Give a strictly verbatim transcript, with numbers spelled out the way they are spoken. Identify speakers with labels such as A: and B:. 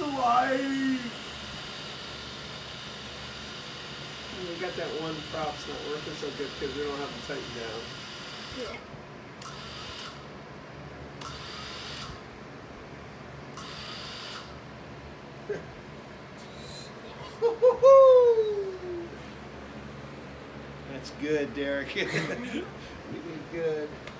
A: alive! We got that one prop's not working so good because we don't have to tighten down.
B: Yeah.
A: That's good, Derek. You did good.